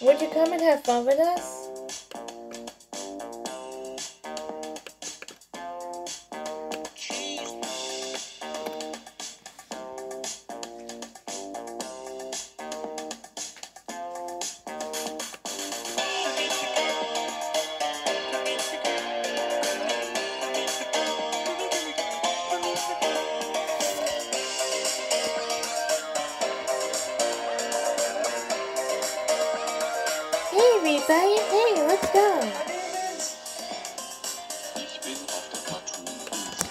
Would you come and have fun with us? Hey everybody, hey, let's go! Ich bin auf der Cartoon-Insel.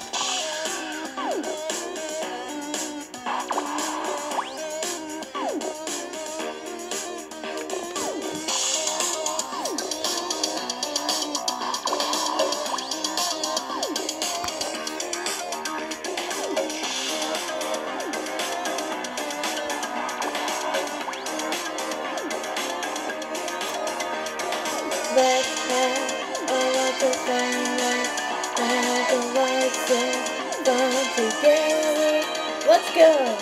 Let's have a lot of fun, have a lot of fun together. Let's go!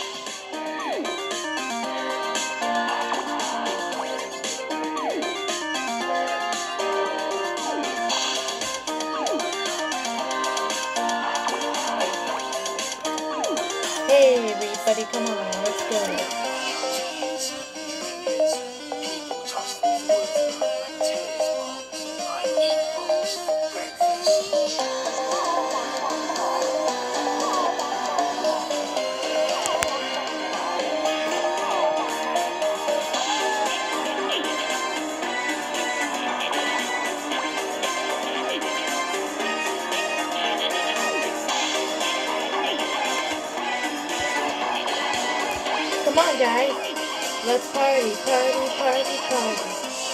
Hey everybody, come on, let's go. People toss the words around like tennis balls. I eat balls for breakfast. Come on guys, let's party, party, party, party.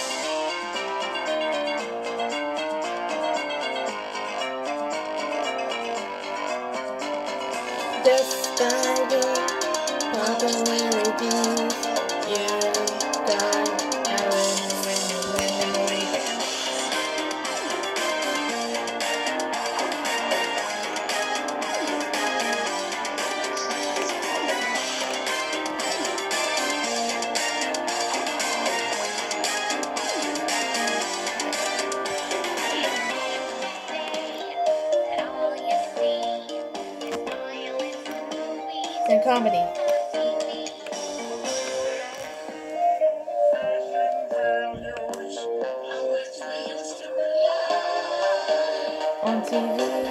Just starting popularity. You got a win. And comedy. On TV.